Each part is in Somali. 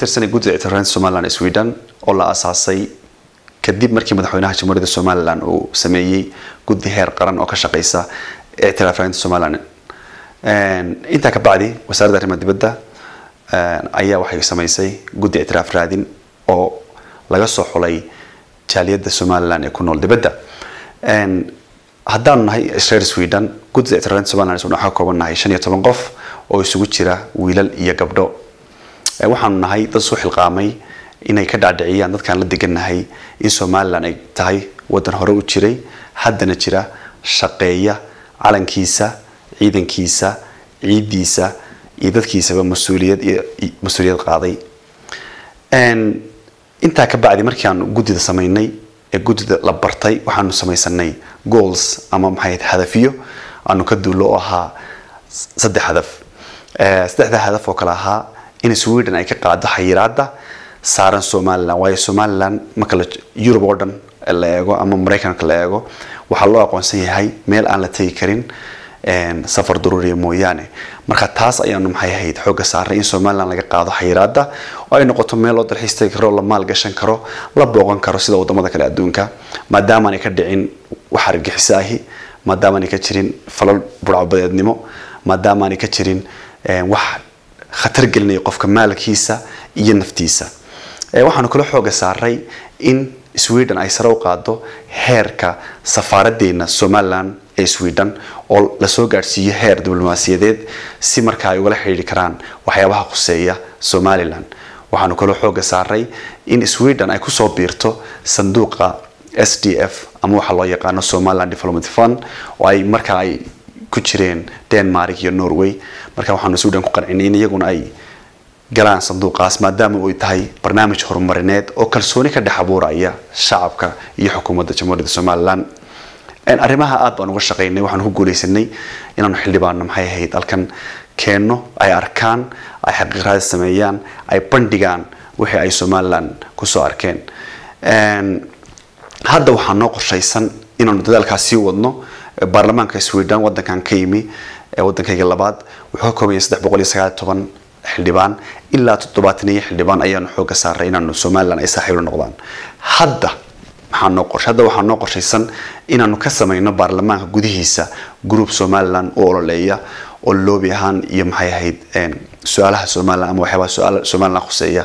tirsanay guddiga ictiraafka Soomaaliland Sweden oo la asaasay kadib markii madaxweynaha Jamhuuriyadda Soomaaliland uu sameeyay guddi heer qaran oo ka shaqeysa ictiraafka Soomaaliland inta ka bacdi wasaaradda arrimaha dibadda ayaa waxay sameysay guddi ictiraaf raadin oo laga soo xulay jaaliyadda Soomaaliland ee ku nool dibadda haddaan nahay reer Sweden guddiga ictiraafka Soomaaliland waxaa ka koobanahay 15 qof oo isugu jira wiilal iyo gabdho waxaan nahay dad soo xilqaamay inay ka dhaadhiciyaan dadkan la deganahay in Soomaaliland ay tahay wadan hore u jiray haddana jira shaqeeya calankiisa ciidankiisa ciidiisa iyo dadkiisaba mas'uuliyad qaaday inta ka bacdi markii aan guddida sameynay ee guddida la bartay waxaanu sameysanay goals ama maxay hadafyo aanu ka duulo ahaa saddex hadaf saddexda hadaf oo kala ahaa in Sweden ay ka qaado xayiraadda saaran Soomaaliland waayo Soomaaliland marka Europe oo dhan la eego ama Mareykanka la eego waxa loo aqoonsan yahay meel aan la tagi karin safar daruuri mooyaane marka taas ayaanu maxay ahayd xoog saaray in Soomaaliland laga qaado xayiraadda oo ay noqoto meel oo dalxiis tagi karo la maal gashan karo la booqan karo sida wadamada kale adduunka maadaama ay ka dhicin wax argagixisaahi maadaama ay ka jirin falal burcadbadeednimo maadaama ay ka jirin wax khatar gelinaya qofka maalkiisa iyo naftiisa waxaanu kala xoog saaray in Sweden ay sare u qaado heerka safaaraddeena Soomaaliland ee Sweden oo la soo gaarsiiyo heer diblomaasiyadeed si markaa ay wada xiriir karaan waxyaabaha quseeya Somaliland waxaanu kala xoog saaray in Sweden ay ku soo biirto sanduuqa SDF ama waxa loo yaqaan Somaliland Development Fund oo ay markaa ay ku jireen Denmark iyo Norway marka waxaanu Sweden ku qancinay in iyaguna ay galaan sanduuqaas maadaama uu tahay barnaamij horumarineed oo kalsooni ka dhex abuuraya shacabka iyo xukuumadda Jamhuuriyadda Soomaaliland arrimaha aad baan uga shaqeynay waxaan ku guuleysanay inaanu xildhibaano maxay ahayd halkan keeno ay arkaan ay xaqiiqada sameeyaan ay bandhigaan wixii ay Soomaaliland ku soo arkeen hadda waxaan noo qorshaysan inaanu dadaalkaas sii wadno baarlamaanka Sweden wadankan ka yimi wadankayga labaad wuxuu ka kooban yahay 319 xildhibaan ilaa 70 xildhibaan ayaanu xoog saaray inaanu Soomaaliland ay saaxiib noqdaan hadda waxaan noo qorshaysan inaanu ka sameeyno baarlamaanka gudihiisa group Somaliland oo ololeeya oo loobi ahaan iyo maxay ahayd su'aalaha Soomaaliland ama waxyaabaha su'aalaha Somaliland khuseeya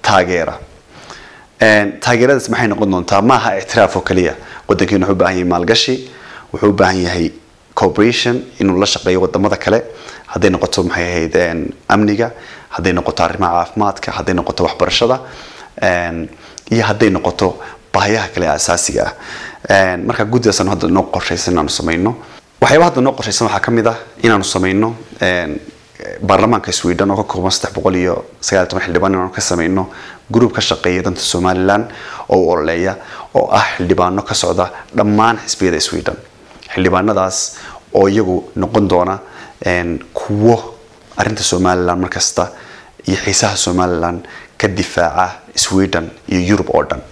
taageeradaas maxay noqon doontaa maaha ictiraaf oo kaliya wadankeenu wuxuu u baahan yahay maalgashi wuxuu u baahan yahay cooperation inuu la shaqeeyo wadamada kale haday noqoto maxay ahayd amniga haday noqoto arrimaha caafimaadka haday noqoto waxbarashada iyo haday noqoto baahiyaha kale asaasiga ah marka guddigaasna hadda noo qorshaysan inaanu sameeyno waxyaabaha hadda noo qorshaysan waxa kamid ah inaanu sameeyno baarlamaanka Sweden oo ka kooban 319 xildhibaan inaanu ka sameeyno group ka shaqeeya danta Somaliland oo ololeeya oo ah xildhibaano ka socda dhammaan xisbiyada Sweden xildhibaanadaas oo iyagu noqon doona kuwo arinta Somaliland markasta iyo xiisaha Somaliland ka difaaca Sweden iyo Europe oo dhan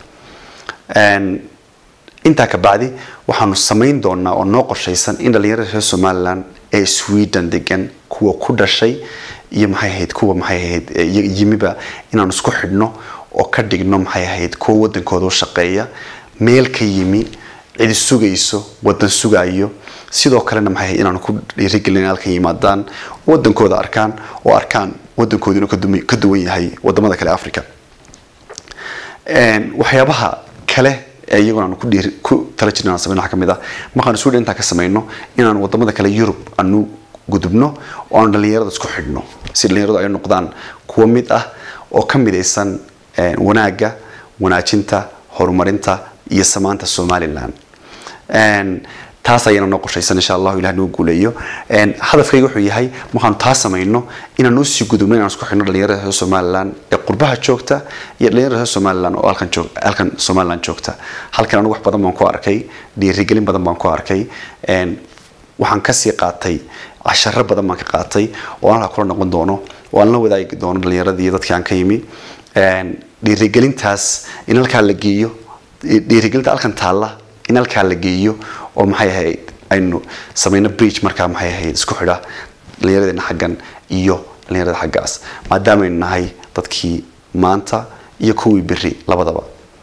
inta ka bacdi waxaanu sameyn doonaa oo noo qorshaysan in dhalinyarada Somaliland ee Sweden degan kuwa ku dhashay iyo maxay ahayd yimiba inaanu isku xidhno oo ka dhigno maxay ahayd kuwa wadankooda u shaqeeya meel ka yimi cid sugayso wadan sugayo sidoo kalena maxay inaanu ku dhiirigelin halka yimaadaan wadankooda arkaan wadankooda inuu ka duwan yahay wadamada kale Afrika waxyaabaha kale iyaguna ku tala jirnaa sameeyna kamid ah markaan Sweden inta ka sameeyno inaan wadamada kale Europe aanu gudubno oo aan dhalinyarada isku xidhno si dhalinyaradu ay noqdaan kuwa mid ah oo ka midaysan wanaaga wanaajinta horumarinta iyo samaanta Somaliland taas ayana noo qorshaysan insha Allah Ilaahay noo guuleeyo hadafkaygu wuxuu yahay waxaan taas sameeyno inaan u sii gudubno inaan isku xidhno dhalinyarada Somaliland ee qurbaha joogta iyo dhalinyarada Somaliland oo halkan Somaliland joogta halkan anigu wax badan baan ku arkay dhiirigelin badan baan ku arkay waxaan ka sii qaatay casharo badan baan ka qaatay oo aan la kula noqon doono oo aan la wadaagi doono dhalinyarada iyo dadka aan ka yimi dhiirigelintaas in halka la geeyo dhiirigelinta halkan taala in halka la geeyo oo maxay ahayd aynu sameeyna bridge marka maxay ahayd isku xidha dhalinyarada xaggan iyo dhalinyarada xaggaas maadaama ay nahay dadkii maanta iyo kuwii biri labadaba.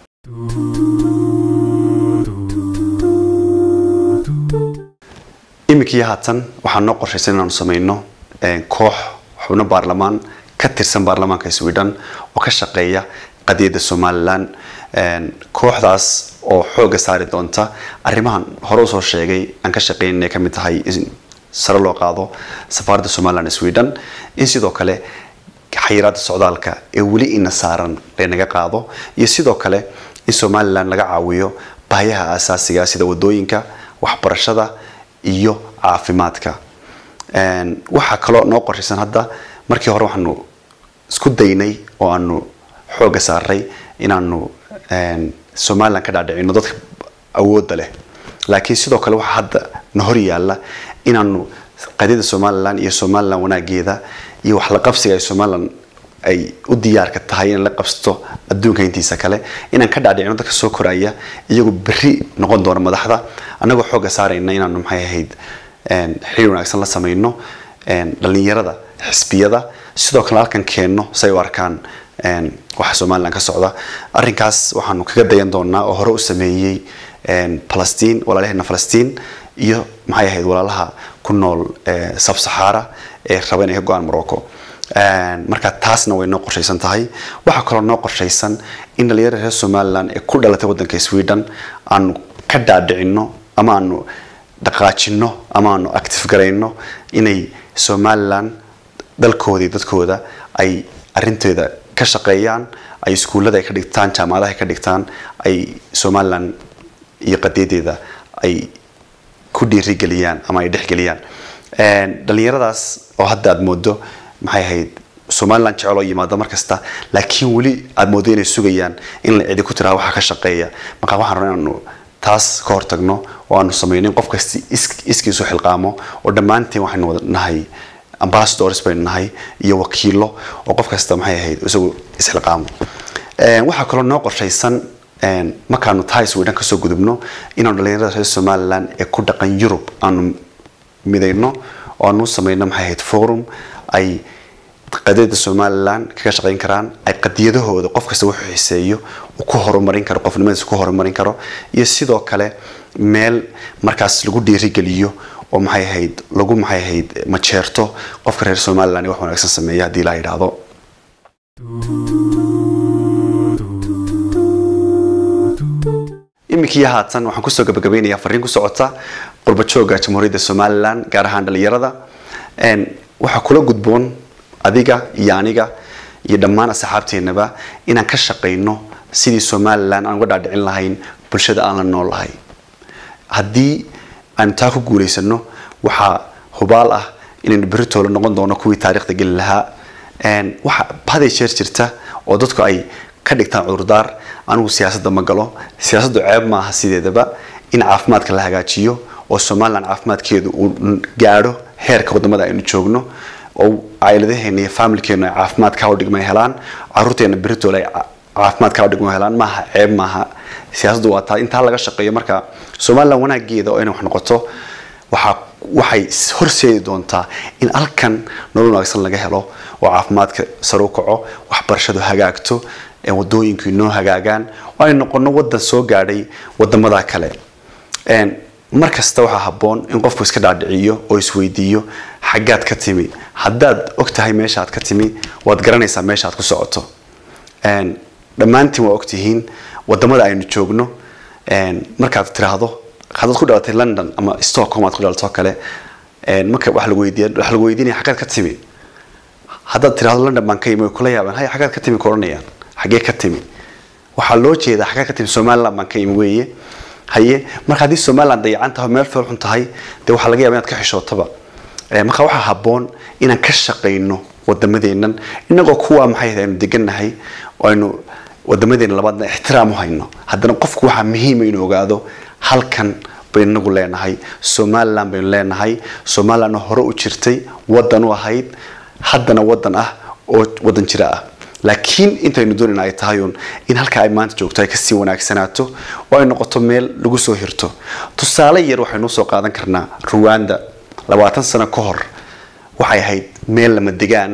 imikii haatan waxaan noo qorshaysan inaanu samayno koox xubno baarlamaan ka tirsan baarlamaanka Sweden oo ka shaqeeya qadiyadda Somaliland. kooxdaas oo xooga saari doonta arrimahan hore soo sheegay aan ka shaqeynay ka mid tahay sare loo qaado safaaradda Somaliland ee Sweden, in sidoo kale xayiraadda socdaalka ee weli ina saaran lanaga qaado, iyo sidoo kale in Somaliland laga caawiyo baahiyaha asaasiga sida wadooyinka, waxbarashada iyo caafimaadka. waxa kale noo qorshaysan hadda markii hore waxaanu isku daynay oo aanu xooga saaray inaanu Somaliland ka dhaadhicino dadka awoodda leh, laakiin sidoo kale waxa hadda na hor yaala inaanu qadiyadda Somaliland iyo Somaliland wanaageeda iyo wax la qabsiga ay Somaliland ay u diyaar ka tahay in la qabsto adduunka intiisa kale, inaan ka dhaadhicino dadka soo koraya iyagu bari noqon doona madaxda, anagoo xooga saarayna inaanu maxay ahayd xiriir wanaagsan la sameeyno dhalinyarada xisbiyada, sidoo kale halkan keenno say u arkaan waxa Somaliland ka socda. arrinkaas waxaanu kaga dayan doonaa oo hore u sameeyay Palestine, walaalaheena Palestine iyo maxay ahayd walaalaha ku nool Sub-Sahara ee raba inay ka go'aan Morocco. marka taasna way noo qorshaysan tahay. waxa kale oo noo qorshaysan in dhalinyarada reer Somaliland ee ku dhalatay waddanka Sweden aanu ka dhaadhicino ama aanu dhaqaajino ama aanu active garayno inay Somaliland dalkoodii dadkooda ay arrinteeda ka shaqeeyaan, ay iskuulada ay ka dhigtaan, jaamacadaha ay ka dhigtaan, ay Somaliland iyo qadiyadeeda ay ku dhiirigeliyaan ama ay dhexgeliyaan. dhalinyaradaas oo hadda aad moodo maxay ahayd Somaliland jecel oo yimaado markasta, laakiin weli aad moodo inay sugayaan in la cidi ku tiraa waxa ka shaqeeya. marka waxaan rabnaa inaanu taas ka hortagno oo aanu sameeyno qof kasta iskiisu xilqaamo, oo dhammaanteen waxaynu nahay ambassadors baynu nahay iyo wakiilo oo qof kasta maxay ahayd isagu isxilqaamo. waxa kale oo noo qorshaysan markaanu tahay Sweden ka soo gudubno inaanu dhalinyarada reer Somaliland ee ku dhaqan Europe aanu midayno oo aanu sameeyno maxay ahayd forum ay qadiyadda Somaliland kaga shaqeyn karaan, ay qadiyadahooda qof kasta wuxuu xiiseeyo uu ku horumarin karo, qofnimadiisa ku horumarin karo, iyo sidoo kale meel markaas lagu dhiirigeliyo oo maxay ahayd lagu maxay ahayd majeerto qofka reer Somaliland wax wanaagsan sameeya hadii la yiraahdo. imikii haatan waxaan ku soo gabagabeynayaa fariin ku socota qurba jooga Jamhuuriyadda Somaliland gaar ahaan dhalinyarada. waxa kula gudboon adiga iyo aniga iyo dhammaan asxaabteenaba inaan ka shaqeyno sidii Somaliland aan uga dhaadhicin lahayn bulshada aan la noolahay. haddii aan taa ku guuleysano waxa hubaal ah inaan berito la noqon doono kuwii taariikhda gal lahaa. waxa baday jeer jirta oo dadku ay ka dhigtaan cudurdaar, anigu siyaasadda ma galo, siyaasaddu ceeb ma aha sideedaba, in caafimaadka la hagaajiyo oo Somaliland caafimaadkeedu uu gaadho heerka wadamada aynu joogno, oo ayladaheena iyo familkeena caafimaad ka dhigma helaan, caruurteena berito ay caafimaad ka dhigma helaan, ma aha ceeb ma aha. siyaasaddu waa taa inta laga shaqeeyo. marka Somaliland wanaageeda oo inay wax noqoto waxay horseedi doontaa in halkan nolol wanaagsan laga helo oo caafimaadka sare u kaco, waxbarashadu hagaagto, wadooyinku inoo hagaagaan, oo ay noqono wadan soo gaadhay wadamada kale. markasta waxa habboon in qofku iska dhaadhiciyo oo isweydiiyo xaggaad ka timi. haddaad ogtahay meeshaad ka timi waad garanaysaa meeshaad ku socoto. dhammaantiin waa ogtihiin wadamada aynu joogno. markaad tiraahdo haddaad ku dhalatay London ama Stockholm aad ku dhalato kale, marka wax lagu weydiinaya xaggaad ka timi. haddaad tiraahdo London baan ka imi way kula yaabaan, hay xaggaad ka timi koranayaan, xaggee ka timi. waxaa loo jeedaa xaggaad ka timi Somaliland baan ka imi weeye. haye marka hadii Somaliland dayacan tahay meel fiican tahay de waxa laga yaabaa inaad ka xishootaba. marka waxa habboon inaan ka shaqeyno wadamadeenan inagoo kuwa maxay ahayd degannahay oo aynu wadamadeenna labaadna ixtiraam u hayno. haddana qofku waxa muhiim ah inuu ogaado halkan baynagu leenahay, Somaliland baynu leenahay. Somaliland hore u jirtay, wadan u ahayd, haddana wadan ah oo wadan jira ah. laakiin intaynu doonayna ay tahay in halka ay maanta joogto ay ka sii wanaagsanaato oo ay noqoto meel lagu soo hirto. tusaale yar waxaynu soo qaadan karnaa Rwanda 20 sano ka hor waxay ahayd meel lama degaana,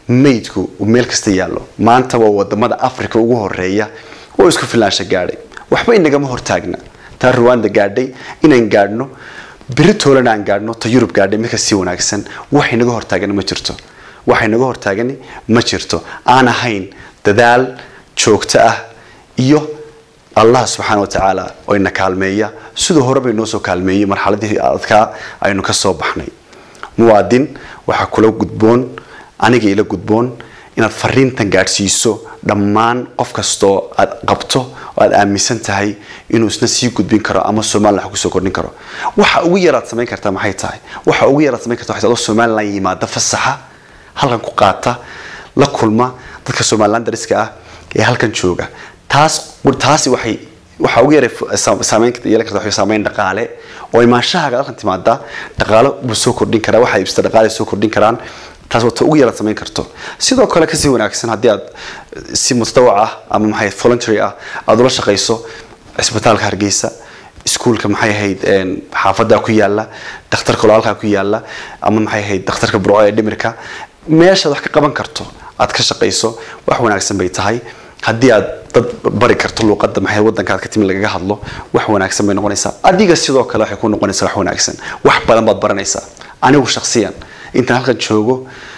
meydku meel kasta yaallo maanta waa wadamada Afrika ugu horeeya oo isku filaansha gaadhay waxba inagama hortaagna taa Rwanda gaadhay inaan gaadhno Britoolan aan gaadhno ta Yurub gaadhay mid ka si wanaagsan wax inaga hortaagan ma jirto waxay naga hortaagani ma jirto aan ahayn dadaal joogto ah iyo Allah subhanahu wa ta'ala oo ina kaalmeeya sidoo hore bay noo soo kaalmeeyay marxaladii adka aynu ka soo baxnay muwaadin waxa kula gudboon aniga ila gudboon inaad fariintan gaarsiiso dhammaan qof kasto aad qabto oo aad aaminsan tahay inuu isna sii gudbin karo ama Soomaaliland ku soo kordhin karo waxa ugu yaraad sameyn kartaa maxay tahay waxa ugu yaraad sameyn kartaa waxa Soomaaliland yimaada fasaxa halkan ku qaata la kulma dadka Soomaaliland dariska ah ee halkan jooga taasi waxa ugu yaray saameynta yeelan kartaa waxa saameyn dhaqaale oo imaanshaha halkan timaada dhaqaale uu soo kordhin kara waxa ibsta dhaqaale soo kordhin karaan taas wata ugu yaraad sameyn karto sidoo kale ka sii wanaagsan hadii aad si mustawaa ah ama maxay voluntary ah aad ula shaqeyso isbitaalka Hargeysa iskuulka maxay ahayd xaafada ku yaala dhakhtarka walaalka ku yaala ama maxay ahayd dhakhtarka Burco ee Dhimirka meesha wax ka qaban karto aad ka shaqeyso wax wanaagsan bay tahay hadii aad dad bari karto luqadda maxay wadanka ka timi laga hadlo wax wanaagsan bay noqonaysaa adiga sidoo kale waxay ku noqonaysaa wax wanaagsan wax badan baad baranaysaa anigu shakhsiyan inta halkan joogo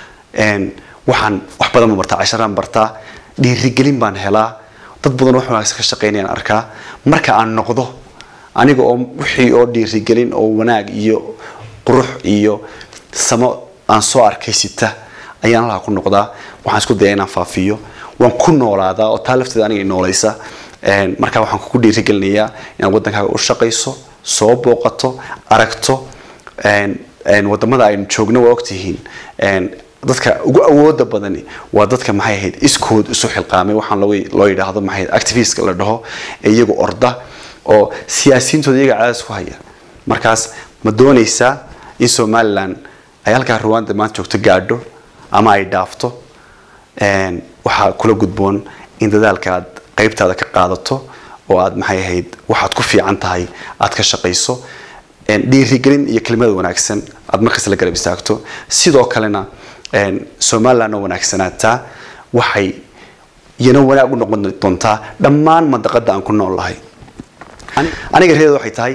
waxaan wax badan ma bartaa 10 bartaa dhiirigelin baan helaa dad badan wax wanaagsan ka shaqeynayaan arkaa marka aan noqdo aniga oo wixii oo dhiirigelin oo wanaag iyo qurux iyo samo aan soo arkay sita ayaan la ku noqdaa waxaan isku dayaa inaan faafiyo waan ku noolaadaa oo taalafteeda aniga noolaysa marka waxaan ku dhiirigelinayaa in wadankaaga u shaqeyso soo booqato aragto wadamada ay joogno waa ogtihiin dadka ugu awooda badan waa dadka maxay ahayd iskood isu xilqaamay waxaan loo yiraahdo maxay activist la dhaho iyagu orda oo siyaasiyiintooda iyaga caas ku haya markaas ma doonaysaa in Soomaaliland ay halka Rwanda ma joogto gaadho ama ay dhaafto waxa kula gudboon in dadaalka aad qaybtaada ka qaadato oo aad maxay ahayd waxaad ku fiican tahay aad ka shaqeyso dhiirigelin iyo kelimada wanaagsan aad markaas la garab istaagto sidoo kalena Soomaaliland oo wanaagsanaata waxay iyana wanaag u noqon doontaa dhammaan mandaqada aan ku noolahay aniga reedo waxay tahay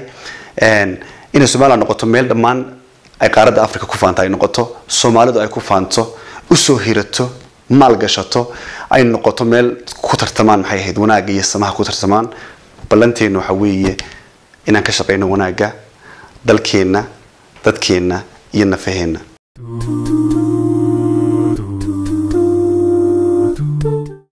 in Soomaaliland noqoto meel dhammaan ay qaaradda Afrika ku faantay noqoto Soomaalidu ay ku faanto u soo hirato maal gashato ay noqoto meel ku tartamaan maxay ahayd wanaag iyo samaha ku tartamaan balanteena waxa weeye inaan ka shaqeyno wanaaga dalkeena dadkeena iyo nafaheena